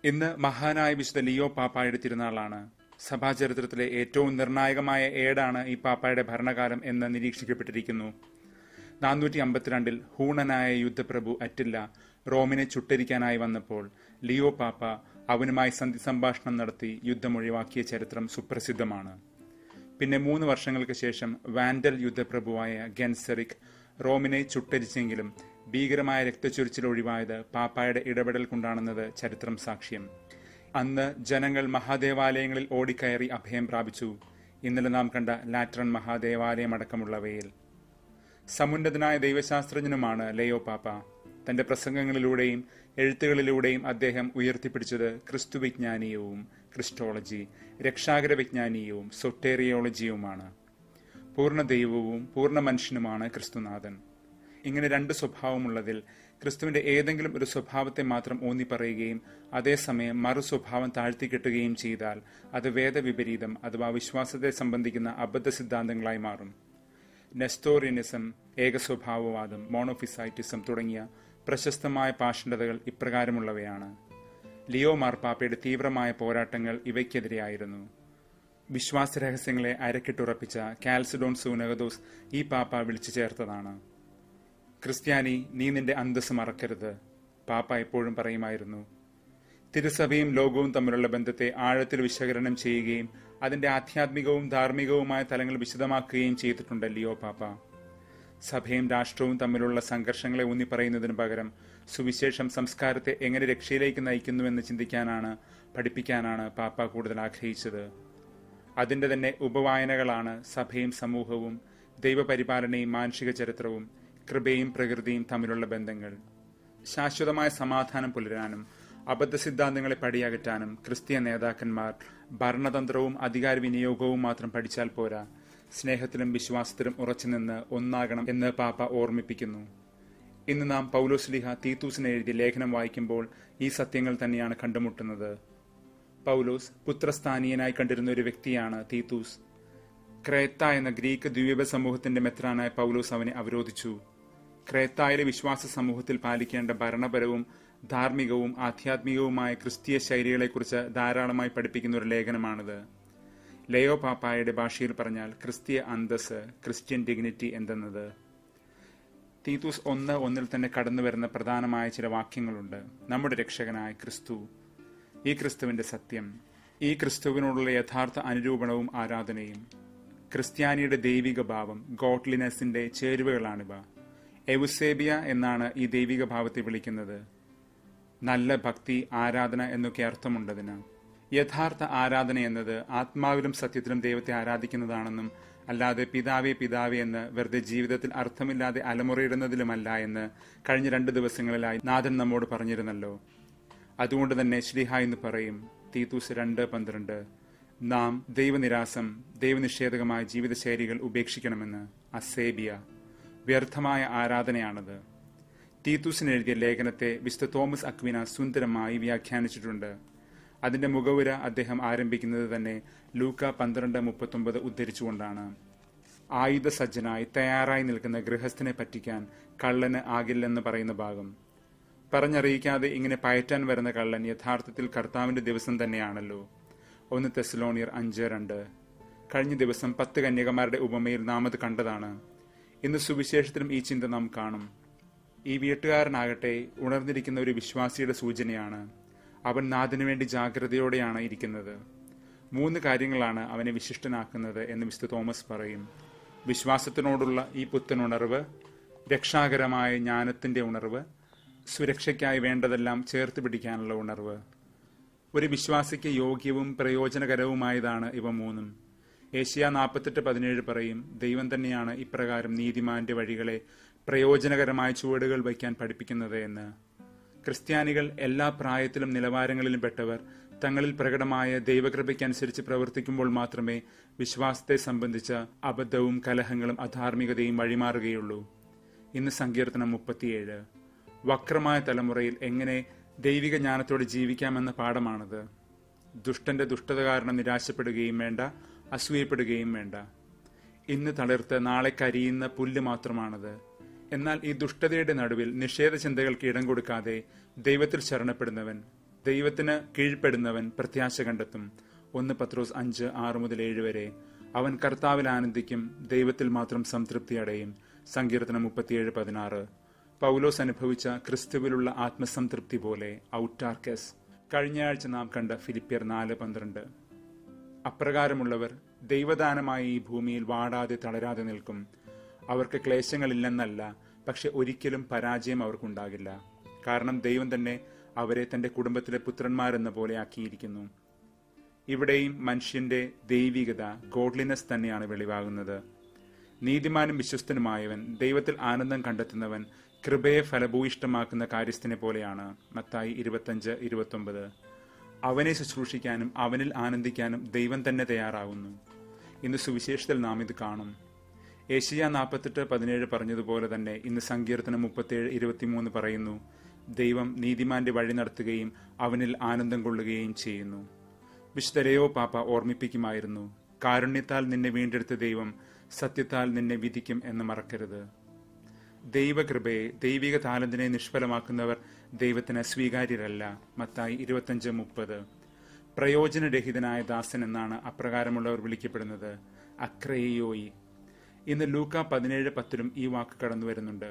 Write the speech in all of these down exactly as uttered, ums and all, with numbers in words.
ഇന്ന് മഹാനായ വിശുദ്ധ ലിയോ പാപ്പായുടെ തിരുനാളാണ്. സഭാചരിത്രത്തിലെ ഏറ്റവും നിർണായകമായ ഏടാണ് ഈ പാപ്പായുടെ ഭരണകാലം എന്ന് നിരീക്ഷിക്കപ്പെട്ടിരിക്കുന്നു. നാനൂറ്റി അമ്പത്തിരണ്ടിൽ ഹൂണനായ യുദ്ധപ്രഭു അറ്റില്ല റോമിനെ ചുട്ടരിക്കാനായി വന്നപ്പോൾ ലിയോ പാപ്പ അവനുമായി സന്ധി സംഭാഷണം നടത്തി യുദ്ധമൊഴിവാക്കിയ ചരിത്രം സുപ്രസിദ്ധമാണ്. പിന്നെ മൂന്ന് വർഷങ്ങൾക്ക് ശേഷം വാൻഡൽ യുദ്ധപ്രഭുവായ ഗെൻസെറിക് റോമിനെ ചുട്ടരിച്ചെങ്കിലും ഭീകരമായ രക്തച്ചൊരിച്ചിൽ ഒഴിവായത് പാപ്പായുടെ ഇടപെടൽ കൊണ്ടാണെന്നത് ചരിത്രം സാക്ഷ്യം. അന്ന് ജനങ്ങൾ മഹാദേവാലയങ്ങളിൽ ഓടിക്കയറി അഭയം പ്രാപിച്ചു. ഇന്നലെ നാം കണ്ട ലാറ്ററൻ മഹാദേവാലയം അടക്കമുള്ളവയിൽ. സമുന്നതനായ ദൈവശാസ്ത്രജ്ഞനുമാണ് ലിയോ പാപ്പ. തന്റെ പ്രസംഗങ്ങളിലൂടെയും എഴുത്തുകളിലൂടെയും അദ്ദേഹം ഉയർത്തിപ്പിടിച്ചത് ക്രിസ്തു വിജ്ഞാനീയവും ക്രിസ്റ്റോളജി, രക്ഷാകര വിജ്ഞാനീയവും സൊട്ടേറിയോളജിയുമാണ്. പൂർണ്ണ ദൈവവും പൂർണ്ണ മനുഷ്യനുമാണ് ക്രിസ്തുനാഥൻ. ഇങ്ങനെ രണ്ട് സ്വഭാവമുള്ളതിൽ ക്രിസ്തുവിന്റെ ഏതെങ്കിലും ഒരു സ്വഭാവത്തെ മാത്രം ഊന്നി പറയുകയും അതേസമയം മറു സ്വഭാവം താഴ്ത്തിക്കെട്ടുകയും ചെയ്താൽ അത് വേദവിപരീതം അഥവാ വിശ്വാസത്തെ സംബന്ധിക്കുന്ന അബദ്ധ സിദ്ധാന്തങ്ങളായി മാറും. നെസ്തോറിയനിസം, ഏകസ്വഭാവവാദം, മോണോഫിസൈറ്റിസം തുടങ്ങിയ പ്രശസ്തമായ പാഷണ്ഡതകൾ ഇപ്രകാരമുള്ളവയാണ്. ലിയോ മാർപ്പാപ്പയുടെ തീവ്രമായ പോരാട്ടങ്ങൾ ഇവയ്ക്കെതിരെയായിരുന്നു. വിശ്വാസ രഹസ്യങ്ങളെ അരക്കിട്ടുറപ്പിച്ച കാൽസിഡോൺ സൂനകദോസ് ഈ പാപ്പ വിളിച്ചു ചേർത്തതാണ്. ക്രിസ്ത്യാനി, നീ നിന്റെ അന്തസ് മറക്കരുത്, പാപ്പ എപ്പോഴും പറയുമായിരുന്നു. തിരുസഭയും ലോകവും തമ്മിലുള്ള ബന്ധത്തെ ആഴത്തിൽ വിശകലനം ചെയ്യുകയും അതിന്റെ ആധ്യാത്മികവും ധാർമ്മികവുമായ തലങ്ങൾ വിശദമാക്കുകയും ചെയ്തിട്ടുണ്ട് ലിയോ പാപ്പ. സഭയും രാഷ്ട്രവും തമ്മിലുള്ള സംഘർഷങ്ങളെ ഊന്നി പറയുന്നതിനു പകരം സുവിശേഷം സംസ്കാരത്തെ എങ്ങനെ രക്ഷയിലേക്ക് നയിക്കുന്നുവെന്ന് ചിന്തിക്കാനാണ്, പഠിപ്പിക്കാനാണ് പാപ്പ കൂടുതൽ ആഗ്രഹിച്ചത്. അതിന്റെ തന്നെ ഉപവായനകളാണ് സഭയും സമൂഹവും, ദൈവപരിപാലനയും മാനുഷിക ചരിത്രവും, കൃപയും പ്രകൃതിയും തമ്മിലുള്ള ബന്ധങ്ങൾ. ശാശ്വതമായ സമാധാനം പുലരാനും അബദ്ധ സിദ്ധാന്തങ്ങളെ പടിയകറ്റാനും ക്രിസ്തീയ നേതാക്കന്മാർ ഭരണതന്ത്രവും അധികാര വിനിയോഗവും മാത്രം പഠിച്ചാൽ പോരാ, സ്നേഹത്തിലും വിശ്വാസത്തിലും ഉറച്ചുനിന്ന് ഒന്നാകണം എന്ന് പാപ്പ ഓർമ്മിപ്പിക്കുന്നു. ഇന്ന് നാം പൗലോസ്ലീഹ തീത്തൂസിന് എഴുതിയ ലേഖനം വായിക്കുമ്പോൾ ഈ സത്യങ്ങൾ തന്നെയാണ് കണ്ടുമുട്ടുന്നത്. പൗലോസ് പുത്രസ്ഥാനീയനായി കണ്ടിരുന്ന ഒരു വ്യക്തിയാണ് തീത്തൂസ്. ക്രേത്ത എന്ന ഗ്രീക്ക് ദ്വീപ സമൂഹത്തിന്റെ മെത്രാനായ പൗലോസ് അവനെ അവരോധിച്ചു. ക്രേത്തായിലെ വിശ്വാസ സമൂഹത്തിൽ പാലിക്കേണ്ട ഭരണപരവും ധാർമ്മികവും ആധ്യാത്മികവുമായ ക്രിസ്തീയ ശൈലികളെക്കുറിച്ച് ധാരാളമായി പഠിപ്പിക്കുന്ന ഒരു ലേഖനമാണിത്. ലിയോ പാപ്പായുടെ ഭാഷയിൽ പറഞ്ഞാൽ ക്രിസ്തീയ അന്തസ്, ക്രിസ്ത്യൻ ഡിഗ്നിറ്റി എന്തെന്നത്. തീത്തൂസ് ഒന്ന് ഒന്നിൽ തന്നെ കടന്നു വരുന്ന പ്രധാനമായ ചില വാക്യങ്ങളുണ്ട്. നമ്മുടെ രക്ഷകനായ ക്രിസ്തു, ഈ ക്രിസ്തുവിന്റെ സത്യം, ഈ ക്രിസ്തുവിനോടുള്ള യഥാർത്ഥ അനുരൂപണവും ആരാധനയും, ക്രിസ്ത്യാനിയുടെ ദൈവിക ഭാവം, ഗോഡ്ലിനെസിന്റെ ചേരുവകളാണിവ. എവുസേബിയ എന്നാണ് ഈ ദൈവിക ഭാവത്തെ വിളിക്കുന്നത്. നല്ല ഭക്തി, ആരാധന എന്നൊക്കെ അർത്ഥമുണ്ടതിന്. യഥാർത്ഥ ആരാധന എന്നത് ആത്മാവിലും സത്യത്തിലും ദൈവത്തെ ആരാധിക്കുന്നതാണെന്നും അല്ലാതെ പിതാവേ പിതാവേ എന്ന് വെറുതെ ജീവിതത്തിൽ അർത്ഥമില്ലാതെ അലമുറയിടുന്നതിലുമല്ല എന്ന് കഴിഞ്ഞ രണ്ട് ദിവസങ്ങളിലായി നാഥൻ നമ്മോട് പറഞ്ഞിരുന്നല്ലോ. അതുകൊണ്ട് തന്നെ ശ്ലീഹ എന്ന് പറയും, തീത്തൂസ് രണ്ട് പന്ത്രണ്ട്, നാം ദൈവനിരാസം, ദൈവനിഷേധകമായ ജീവിതശൈലികൾ ഉപേക്ഷിക്കണമെന്ന്. അസേബിയ, വ്യർത്ഥമായ ആരാധനയാണത്. തീത്തൂസിന് എഴുതിയ ലേഖനത്തെ വിശുദ്ധ തോമസ് അക്വിന സുന്ദരമായി വ്യാഖ്യാനിച്ചിട്ടുണ്ട്. അതിന്റെ മുഖവുര അദ്ദേഹം ആരംഭിക്കുന്നത് തന്നെ ലൂക്ക പന്ത്രണ്ട് മുപ്പത്തൊമ്പത് ഉദ്ധരിച്ചുകൊണ്ടാണ്. ആയുധ സജ്ജനായി തയ്യാറായി നിൽക്കുന്ന ഗൃഹസ്ഥനെ പറ്റിക്കാൻ കള്ളന് ആകില്ലെന്ന് പറയുന്ന ഭാഗം. പറഞ്ഞറിയിക്കാതെ ഇങ്ങനെ പയറ്റാൻ വരുന്ന കള്ളൻ യഥാർത്ഥത്തിൽ കർത്താവിന്റെ ദിവസം തന്നെയാണല്ലോ. ഒന്ന് തെസ്സലോനിയർ അഞ്ച് രണ്ട്. കഴിഞ്ഞ ദിവസം പത്ത് കന്യകമാരുടെ ഉപമയിൽ നാം അത് കണ്ടതാണ്. ഇന്ന് സുവിശേഷത്തിലും ഈ ചിന്ത നാം കാണും. ഈ വീട്ടുകാരനാകട്ടെ ഉണർന്നിരിക്കുന്ന ഒരു വിശ്വാസിയുടെ സൂചനയാണ്. അവൻ നാഥനു വേണ്ടി ജാഗ്രതയോടെയാണ് ഇരിക്കുന്നത്. മൂന്ന് കാര്യങ്ങളാണ് അവനെ വിശിഷ്ടനാക്കുന്നത് എന്ന് വിശുദ്ധ തോമസ് പറയും. വിശ്വാസത്തിനോടുള്ള ഈ പുത്തൻ ഉണർവ്, രക്ഷാകരമായ ജ്ഞാനത്തിന്റെ ഉണർവ്, സുരക്ഷയ്ക്കായി വേണ്ടതെല്ലാം ചേർത്ത് പിടിക്കാനുള്ള ഉണർവ്. ഒരു വിശ്വാസിക്ക് യോഗ്യവും പ്രയോജനകരവുമായതാണ് ഇവ മൂന്നും. ഏഷ്യ നാൽപ്പത്തെട്ട് പതിനേഴ് പറയും, ദൈവം തന്നെയാണ് ഇപ്രകാരം നീതിമാന്റെ വഴികളെ പ്രയോജനകരമായ ചുവടുകൾ വയ്ക്കാൻ പഠിപ്പിക്കുന്നത് എന്ന്. ക്രിസ്ത്യാനികൾ എല്ലാ പ്രായത്തിലും നിലവാരങ്ങളിലും പെട്ടവർ തങ്ങളിൽ പ്രകടമായ ദൈവകൃപയ്ക്കനുസരിച്ച് പ്രവർത്തിക്കുമ്പോൾ മാത്രമേ വിശ്വാസത്തെ സംബന്ധിച്ച അബദ്ധവും കലഹങ്ങളും അധാർമികതയും വഴിമാറുകയുള്ളൂ. ഇന്ന് സങ്കീർത്തനം മുപ്പത്തിയേഴ്. വക്രമായ തലമുറയിൽ എങ്ങനെ ദൈവിക ജ്ഞാനത്തോടെ ജീവിക്കാമെന്ന പാഠമാണത്. ദുഷ്ടന്റെ ദുഷ്ടത കാരണം നിരാശപ്പെടുകയും വേണ്ട, അസൂയപ്പെടുകയും വേണ്ട. ഇന്ന് തളിർത്ത് നാളെ കരിയുന്ന പുല്ല് മാത്രമാണത്. എന്നാൽ ഈ ദുഷ്ടതയുടെ നടുവിൽ നിഷേധ ചിന്തകൾക്ക് ഇടം കൊടുക്കാതെ ദൈവത്തിൽ ശരണപ്പെടുന്നവൻ, ദൈവത്തിന് കീഴ്പ്പെടുന്നവൻ പ്രത്യാശ കണ്ടെത്തും. ഒന്ന് പത്രോസ് അഞ്ച് ആറ് മുതൽ ഏഴ് വരെ. അവൻ കർത്താവിൽ ആനന്ദിക്കും, ദൈവത്തിൽ മാത്രം സംതൃപ്തി അടയും. സങ്കീർത്തനം മുപ്പത്തിയേഴ് പതിനാറ്. പൗലോസ് അനുഭവിച്ച ക്രിസ്തുവിലുള്ള ആത്മസംതൃപ്തി പോലെ ഔട്ടാർക്കസ്. കഴിഞ്ഞയാഴ്ച നാം കണ്ട ഫിലിപ്പിയർ നാല് പന്ത്രണ്ട്. അപ്രകാരമുള്ളവർ ദൈവദാനമായ ഈ ഭൂമിയിൽ വാടാതെ തളരാതെ നിൽക്കും. അവർക്ക് ക്ലേശങ്ങളില്ലെന്നല്ല, പക്ഷെ ഒരിക്കലും പരാജയം അവർക്കുണ്ടാകില്ല. കാരണം ദൈവം തന്നെ അവരെ തന്റെ കുടുംബത്തിലെ പുത്രന്മാരെന്ന പോലെ ആക്കിയിരിക്കുന്നു. ഇവിടെയും മനുഷ്യന്റെ ദൈവികത, ഗോഡ്ലിനെസ് തന്നെയാണ് വെളിവാകുന്നത്. നീതിമാനും വിശ്വസ്തനുമായവൻ, ദൈവത്തിൽ ആനന്ദം കണ്ടെത്തുന്നവൻ കൃപയെ ഫലഭൂയിഷ്ടമാക്കുന്ന കാര്യസ്ഥനെ പോലെയാണ്. മത്തായി ഇരുപത്തഞ്ച് ഇരുപത്തൊമ്പത്. അവനെ ശുശ്രൂഷിക്കാനും അവനിൽ ആനന്ദിക്കാനും ദൈവം തന്നെ തയ്യാറാകുന്നു. ഇന്ന് സുവിശേഷത്തിൽ നാം ഇത് കാണും. ഏഷ്യ നാൽപ്പത്തെട്ട് പതിനേഴ് പറഞ്ഞതുപോലെ തന്നെ ഇന്ന് സങ്കീർത്തനം മുപ്പത്തിയേഴ് ഇരുപത്തിമൂന്ന് പറയുന്നു, ദൈവം നീതിമാന്റെ വഴി നടത്തുകയും അവനിൽ ആനന്ദം കൊള്ളുകയും ചെയ്യുന്നു. വിശുദ്ധ ലേയോ പാപ്പ ഓർമ്മിപ്പിക്കുമായിരുന്നു, കാരുണ്യത്താൽ നിന്നെ വീണ്ടെടുത്ത ദൈവം സത്യത്താൽ നിന്നെ വിധിക്കും എന്ന് മറക്കരുത്. ദൈവകൃപയെ, ദൈവിക താലന്തിനെ നിഷ്ഫലമാക്കുന്നവർ ദൈവത്തിന് സ്വീകാര്യരല്ല. മത്തായി ഇരുപത്തഞ്ച് മുപ്പത്. പ്രയോജനരഹിതനായ ദാസൻ എന്നാണ് അപ്രകാരമുള്ളവർ വിളിക്കപ്പെടുന്നത്. അക്രേയോയി. ഇന്ന് ലൂക്ക പതിനേഴ് പത്തിലും ഈ വാക്ക് കടന്നു വരുന്നുണ്ട്.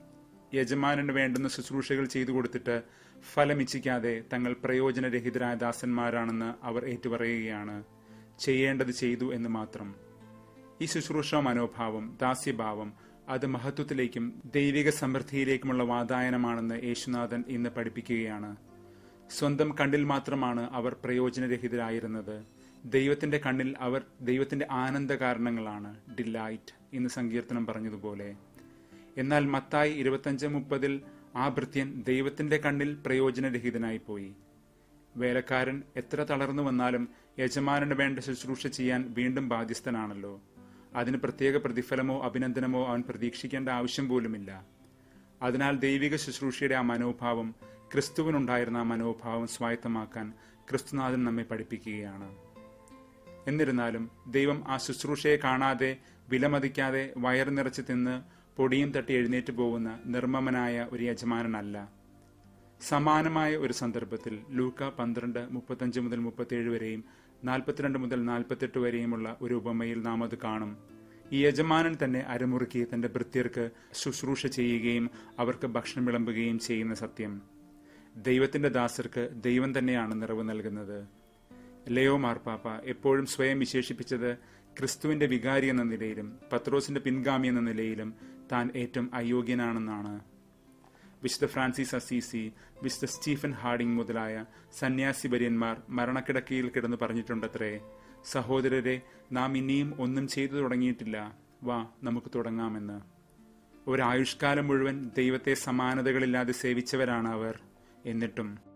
യജമാനന് വേണ്ടുന്ന ശുശ്രൂഷകൾ ചെയ്തു കൊടുത്തിട്ട് ഫലമിച്ഛിക്കാതെ തങ്ങൾ പ്രയോജനരഹിതരായ ദാസന്മാരാണെന്ന് അവർ ഏറ്റുപറയുകയാണ്. ചെയ്യേണ്ടത് ചെയ്തു എന്ന് മാത്രം. ഈ ശുശ്രൂഷ മനോഭാവം, ദാസ്യഭാവം, അത് മഹത്വത്തിലേക്കും ദൈവിക സമൃദ്ധിയിലേക്കുമുള്ള വാതായനമാണെന്ന് യേശുനാഥൻ ഇന്ന് പഠിപ്പിക്കുകയാണ്. സ്വന്തം കണ്ണിൽ മാത്രമാണ് അവർ പ്രയോജനരഹിതരായിരുന്നത്. ദൈവത്തിന്റെ കണ്ണിൽ അവർ ദൈവത്തിന്റെ ആനന്ദ കാരണങ്ങളാണ്, ഡിലൈറ്റ്, ഇന്ന് സങ്കീർത്തനം പറഞ്ഞതുപോലെ. എന്നാൽ മത്തായി ഇരുപത്തഞ്ച് മുപ്പതിൽ ആ ഭൃത്യൻ ദൈവത്തിന്റെ കണ്ണിൽ പ്രയോജനരഹിതനായി പോയി. വേലക്കാരൻ എത്ര തളർന്നു വന്നാലും യജമാനന് വേണ്ട ശുശ്രൂഷ ചെയ്യാൻ വീണ്ടും ബാധ്യസ്ഥനാണല്ലോ. അതിന് പ്രത്യേക പ്രതിഫലമോ അഭിനന്ദനമോ അവൻ പ്രതീക്ഷിക്കേണ്ട ആവശ്യം പോലുമില്ല. അതിനാൽ ദൈവിക ശുശ്രൂഷയുടെ ആ മനോഭാവം, ക്രിസ്തുവിനുണ്ടായിരുന്ന ആ മനോഭാവം സ്വായത്തമാക്കാൻ ക്രിസ്തുനാഥൻ നമ്മെ പഠിപ്പിക്കുകയാണ്. എന്നിരുന്നാലും ദൈവം ആ ശുശ്രൂഷയെ കാണാതെ, വിലമതിക്കാതെ, വയറ് നിറച്ച് തിന്ന് പൊടിയും തട്ടി എഴുന്നേറ്റ് പോകുന്ന നിർമ്മമനായ ഒരു യജമാനനല്ല. സമാനമായ ഒരു സന്ദർഭത്തിൽ ലൂക്ക പന്ത്രണ്ട് മുപ്പത്തഞ്ച് മുതൽ മുപ്പത്തിയേഴ് വരെയും നാൽപ്പത്തിരണ്ട് മുതൽ നാൽപ്പത്തെട്ട് വരെയുമുള്ള ഒരു ഉപമയിൽ നാം അത് കാണും. ഈ യജമാനൻ തന്നെ അരമുറുക്കി തന്റെ ഭൃത്യർക്ക് ശുശ്രൂഷ ചെയ്യുകയും അവർക്ക് ഭക്ഷണം വിളമ്പുകയും ചെയ്യുന്ന സത്യം. ദൈവത്തിന്റെ ദാസർക്ക് ദൈവം തന്നെയാണ് നിറവ് നൽകുന്നത്. ലേയോ മാർപ്പാപ്പ എപ്പോഴും സ്വയം വിശേഷിപ്പിച്ചത് ക്രിസ്തുവിന്റെ വികാരി എന്ന നിലയിലും പത്രോസിന്റെ പിൻഗാമി എന്ന നിലയിലും താൻ ഏറ്റവും അയോഗ്യനാണെന്നാണ്. വിശുദ്ധ ഫ്രാൻസിസ് അസീസി, വിശുദ്ധ സ്റ്റീഫൻ ഹാർഡിംഗ് മുതലായ സന്യാസി വര്യന്മാർ മരണക്കിടക്കയിൽ കിടന്നു പറഞ്ഞിട്ടുണ്ടത്രേ, സഹോദരരെ, നാം ഇനിയും ഒന്നും ചെയ്തു തുടങ്ങിയിട്ടില്ല, വാ നമുക്ക് തുടങ്ങാമെന്ന്. ഒരായുഷ്കാലം മുഴുവൻ ദൈവത്തെ സമാനതകളില്ലാതെ സേവിച്ചവരാണ് അവർ. എന്നിട്ടും